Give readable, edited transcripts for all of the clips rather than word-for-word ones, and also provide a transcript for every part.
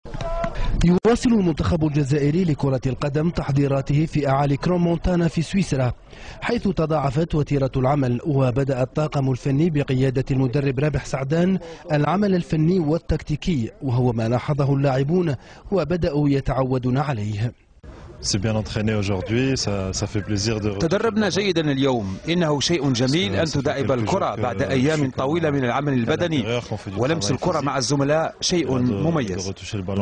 يواصل المنتخب الجزائري لكرة القدم تحضيراته في أعالي كرومونتانا في سويسرا، حيث تضاعفت وتيرة العمل، وبدأ الطاقم الفني بقيادة المدرب رابح سعدان العمل الفني والتكتيكي، وهو ما لاحظه اللاعبون وبدأوا يتعودون عليه. تدربنا جيدا اليوم، إنه شيء جميل أن تداعب الكرة بعد أيام طويلة من العمل البدني، ولمس الكرة مع الزملاء شيء مميز.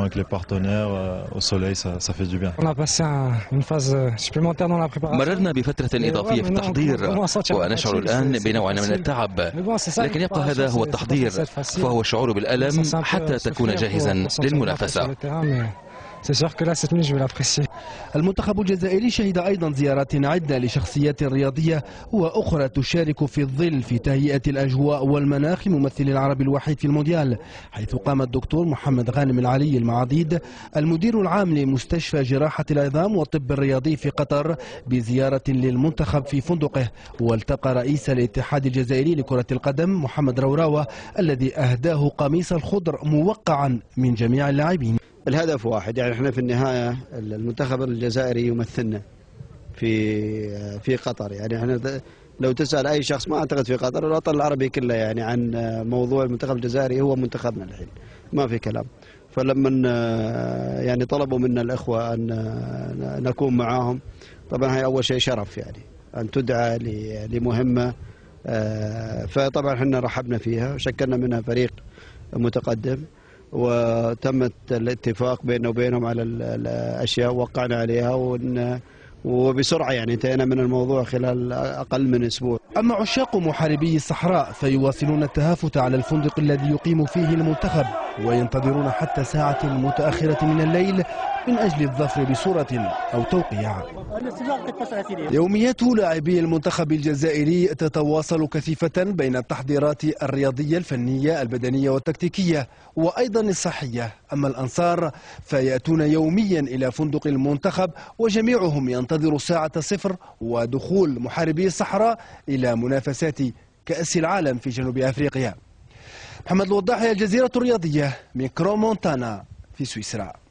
مررنا بفترة إضافية في التحضير ونشعر الآن بنوع من التعب، لكن يبقى هذا هو التحضير، فهو الشعور بالألم حتى تكون جاهزا للمنافسة. المنتخب الجزائري شهد أيضا زيارات عدة لشخصيات رياضية وأخرى تشارك في الظل في تهيئة الأجواء والمناخ ممثل العربي الوحيد في المونديال، حيث قام الدكتور محمد غانم العلي المعاضيد المدير العام لمستشفى جراحة العظام والطب الرياضي في قطر بزيارة للمنتخب في فندقه، والتقى رئيس الاتحاد الجزائري لكرة القدم محمد روراوة الذي أهداه قميص الخضر موقعا من جميع اللاعبين. الهدف واحد، يعني احنا في النهاية المنتخب الجزائري يمثلنا في قطر. يعني احنا لو تسأل أي شخص، ما أعتقد في قطر الوطن العربي كله، يعني عن موضوع المنتخب الجزائري، هو منتخبنا الحين ما في كلام. فلما يعني طلبوا منا الإخوة أن نكون معاهم، طبعا هي أول شيء شرف، يعني أن تدعى لمهمة، فطبعا احنا رحبنا فيها وشكلنا منها فريق متقدم، وتمت الاتفاق بيننا وبينهم على الأشياء وقعنا عليها، وبسرعة يعني انتهينا من الموضوع خلال أقل من أسبوع. أما عشاق محاربي الصحراء فيواصلون التهافت على الفندق الذي يقيم فيه المنتخب، وينتظرون حتى ساعة متأخرة من الليل من أجل الظفر بصورة أو توقيع. يوميات لاعبي المنتخب الجزائري تتواصل كثيفة بين التحضيرات الرياضية الفنية البدنية والتكتيكية وأيضا الصحية. أما الأنصار فيأتون يوميا إلى فندق المنتخب، وجميعهم ينتظر ساعة صفر ودخول محاربي الصحراء إلى منافسات كأس العالم في جنوب أفريقيا. محمد الوضاحي، الجزيرة الرياضية من كرومونتانا في سويسرا.